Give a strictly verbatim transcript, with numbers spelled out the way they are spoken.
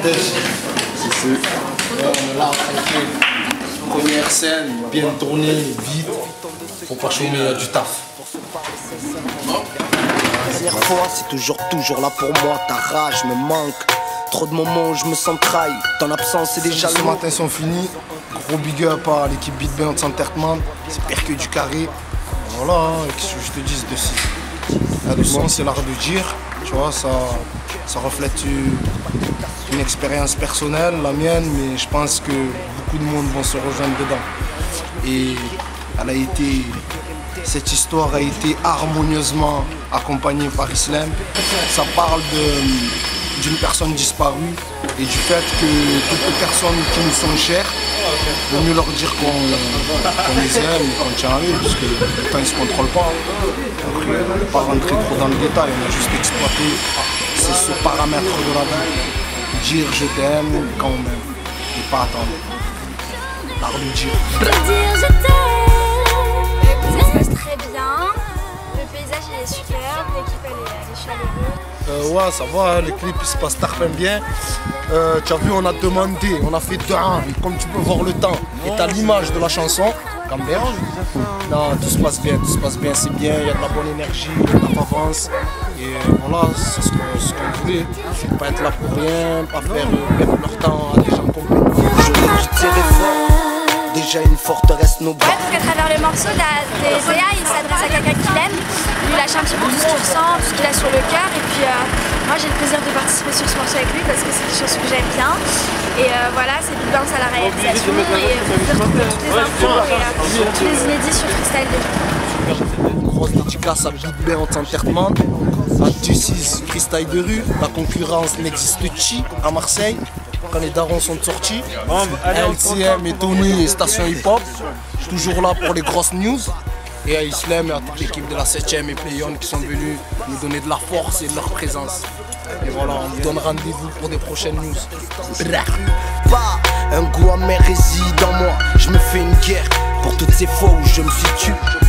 Dej. C'est on est là, tranquille. Première scène, bien tournée, vite. Faut pas chômer, il y a du taf. Dernière fois, c'est toujours, toujours là pour moi. Ta rage me manque. Trop de moments où je me sens trahi. Ton absence c'est déjà Ce matin sont finis. Gros big up à l'équipe Beat Band Entertainment. C'est pire que du carré. Voilà, qu'est-ce que je te dis dessus. Le son c'est l'art de dire. Tu vois, ça, ça reflète une, une expérience personnelle, la mienne, mais je pense que beaucoup de monde vont se rejoindre dedans. Et elle a été, cette histoire a été harmonieusement accompagnée par Islem. Ça parle d'une personne disparue et du fait que toutes les personnes qui nous sont chères, il vaut mieux leur dire qu'on qu les aime et qu'on tient à eux, parce que le temps ne se contrôle pas. Donc, on ne va pas rentrer trop dans le détail, on a juste exploité ce paramètre de la vie. Dire je t'aime quand même, et pas attendre. L'art de dire. Dire je t'aime. Ça se passe très bien. Le paysage il est superbe, l'équipe elle est, elle est chaleureuse. Euh, ouais, ça va, le clip il se passe très bien. Euh, tu as vu, on a demandé, on a fait deux ans, comme tu peux voir le temps, et t'as l'image de la chanson, Camberge. Non, tout se passe bien, tout se passe bien, c'est bien, il y a de la bonne énergie, on avance. Et voilà, c'est ce qu'on qu voulait. Pas être là pour rien, pas faire perdre leur temps à des gens complètement. Je dirais fort. Déjà une forteresse nos bras. Ouais, parce qu'à travers le morceau, Zéa il s'adresse à quelqu'un qu'il aime. Lui, il lâche un petit peu tout ce qu'il ressent, tout ce qu'il a sur le cœur. Et puis, euh, moi, j'ai le plaisir de participer sur ce morceau avec lui parce que c'est quelque chose que j'aime bien. Et euh, voilà, c'est Beat Band à la réalisation. Et vous pouvez retrouver toutes les infos et euh, tous les inédits sur Freestyle de Une grosse dédicace à Beat Band Entertainment, à Ducis Freestyle de rue. La concurrence n'existe chi à Marseille. Quand les darons sont sortis, L C M et Tony et Station Hip Hop, je suis toujours là pour les grosses news. Et à Islem et à toute l'équipe de la septième et Playon qui sont venus nous donner de la force et de leur présence. Et voilà, on vous donne rendez-vous pour des prochaines news. Pas un goût amer réside en moi. Je me fais une guerre pour toutes ces fois où je me suis tué.